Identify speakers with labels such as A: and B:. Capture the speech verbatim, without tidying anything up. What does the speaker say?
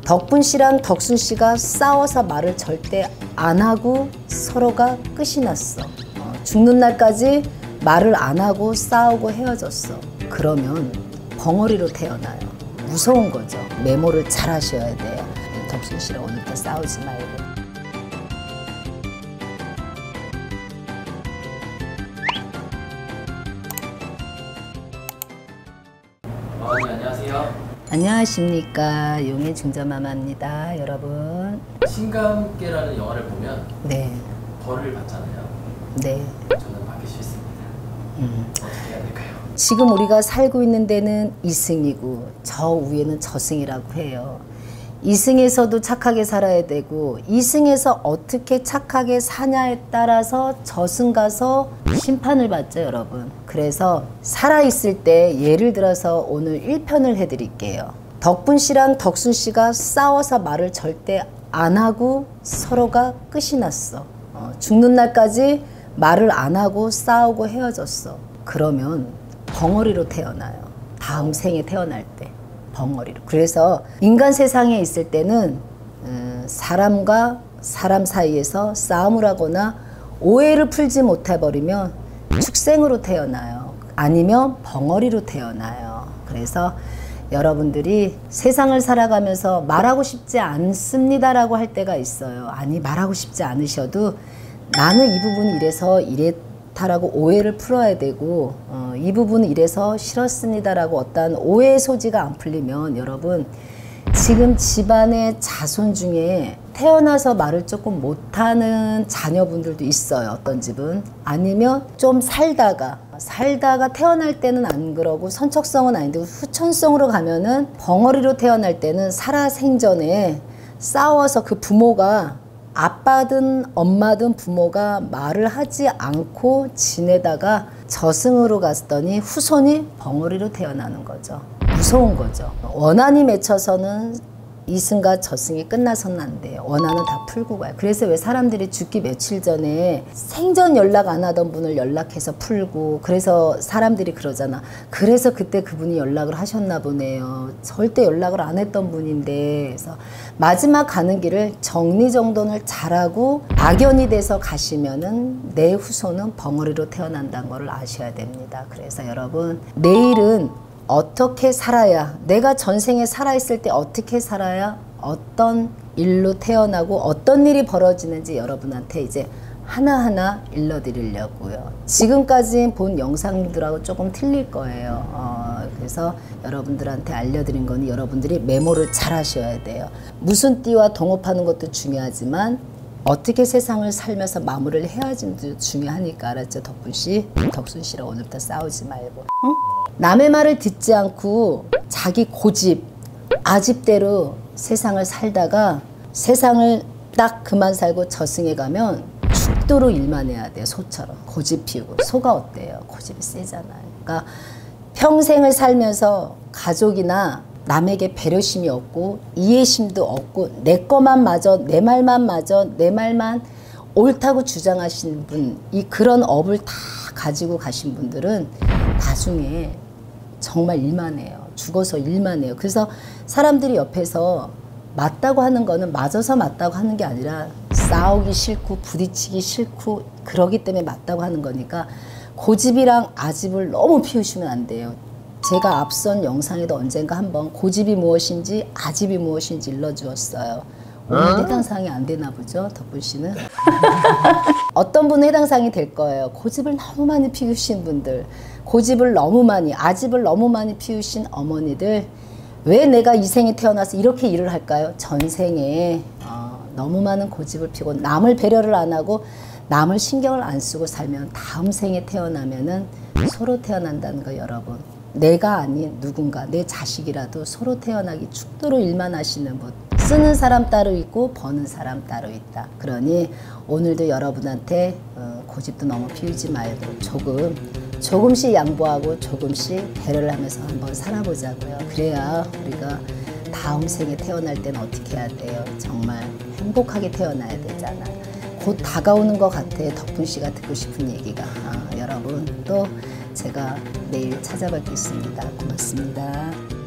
A: 덕분 씨랑 덕순 씨가 싸워서 말을 절대 안 하고 서로가 끝이 났어. 어, 죽는 날까지 말을 안 하고 싸우고 헤어졌어. 그러면 벙어리로 태어나요. 무서운 거죠. 메모를 잘 하셔야 돼요. 덕순 씨랑 오늘부터 싸우지 말고.
B: 어, 네, 안녕하세요.
A: 안녕하십니까. 용의 중저마마입니다. 여러분.
B: 신감계라는 영화를 보면
A: 네.
B: 벌을 받잖아요.
A: 네.
B: 저는 받기 싫습니다.
A: 음.
B: 어떻게 해야 될까요?
A: 지금 우리가 살고 있는 데는 이승이고 저 위에는 저승이라고 해요. 이승에서도 착하게 살아야 되고 이승에서 어떻게 착하게 사냐에 따라서 저승 가서 심판을 받죠, 여러분. 그래서 살아있을 때 예를 들어서 오늘 일 편을 해드릴게요. 덕분 씨랑 덕순 씨가 싸워서 말을 절대 안 하고 서로가 끝이 났어. 어, 죽는 날까지 말을 안 하고 싸우고 헤어졌어. 그러면 벙어리로 태어나요. 다음 생에 태어날 때. 벙어리로. 그래서 인간 세상에 있을 때는 음, 사람과 사람 사이에서 싸움을 하거나 오해를 풀지 못해버리면 축생으로 태어나요. 아니면 벙어리로 태어나요. 그래서 여러분들이 세상을 살아가면서 말하고 싶지 않습니다라고 할 때가 있어요. 아니, 말하고 싶지 않으셔도 나는 이 부분이 이래서 이랬다라고 오해를 풀어야 되고 어, 이 부분은 이래서 싫었습니다라고 어떤 오해의 소지가 안 풀리면 여러분 지금 집안의 자손 중에 태어나서 말을 조금 못하는 자녀분들도 있어요. 어떤 집은. 아니면 좀 살다가 살다가 태어날 때는 안 그러고 선척성은 아닌데 후천성으로 가면은 벙어리로 태어날 때는 살아생전에 싸워서 그 부모가 아빠든 엄마든 부모가 말을 하지 않고 지내다가 저승으로 갔더니 후손이 벙어리로 태어나는 거죠. 무서운 거죠. 원한이 맺혀서는 이승과 저승이 끝나서는 안 돼요. 원한은 다 풀고 가요. 그래서 왜 사람들이 죽기 며칠 전에 생전 연락 안 하던 분을 연락해서 풀고 그래서 사람들이 그러잖아. 그래서 그때 그분이 연락을 하셨나 보네요. 절대 연락을 안 했던 분인데 그래서 마지막 가는 길을 정리정돈을 잘하고 악연이 돼서 가시면은 내 후손은 벙어리로 태어난다는 걸 아셔야 됩니다. 그래서 여러분 내일은 어떻게 살아야 내가 전생에 살아있을 때 어떻게 살아야 어떤 일로 태어나고 어떤 일이 벌어지는지 여러분한테 이제 하나하나 일러드리려고요. 지금까지 본 영상들하고 조금 틀릴 거예요. 어, 그래서 여러분들한테 알려드린 거니 여러분들이 메모를 잘 하셔야 돼요. 무슨 띠와 동업하는 것도 중요하지만 어떻게 세상을 살면서 마무리를 해야지도 중요하니까 알았죠? 덕분 씨, 덕순 씨랑 오늘부터 싸우지 말고. 응? 남의 말을 듣지 않고 자기 고집, 아집대로 세상을 살다가 세상을 딱 그만 살고 저승에 가면 죽도록 일만 해야 돼요. 소처럼. 고집 피우고. 소가 어때요? 고집이 세잖아요. 그러니까 평생을 살면서 가족이나 남에게 배려심이 없고 이해심도 없고 내 것만 맞아, 내 말만 맞아, 내 말만 옳다고 주장하신 분, 이 그런 업을 다 가지고 가신 분들은 나중에 정말 일만 해요. 죽어서 일만 해요. 그래서 사람들이 옆에서 맞다고 하는 거는 맞아서 맞다고 하는 게 아니라 싸우기 싫고 부딪히기 싫고 그러기 때문에 맞다고 하는 거니까 고집이랑 아집을 너무 피우시면 안 돼요. 제가 앞선 영상에도 언젠가 한번 고집이 무엇인지 아집이 무엇인지 일러주었어요. 오늘 어? 해당사항이 안 되나 보죠, 덕분 씨는? 어떤 분은 해당사항이 될 거예요. 고집을 너무 많이 피우신 분들, 고집을 너무 많이, 아집을 너무 많이 피우신 어머니들, 왜 내가 이 생에 태어나서 이렇게 일을 할까요? 전생에 어, 너무 많은 고집을 피우고 남을 배려를 안 하고 남을 신경을 안 쓰고 살면 다음 생에 태어나면은 소로 태어난다는 거 여러분. 내가 아닌 누군가 내 자식이라도 소로 태어나기 죽도록 일만 하시는 분. 쓰는 사람 따로 있고 버는 사람 따로 있다. 그러니 오늘도 여러분한테 어, 고집도 너무 피우지 말고 조금 조금씩 양보하고 조금씩 배려를 하면서 한번 살아보자고요. 그래야 우리가 다음 생에 태어날 때는 어떻게 해야 돼요? 정말 행복하게 태어나야 되잖아. 곧 다가오는 것 같아. 덕분 씨가 듣고 싶은 얘기가. 아, 여러분 또 제가 내일 찾아뵙겠습니다. 고맙습니다.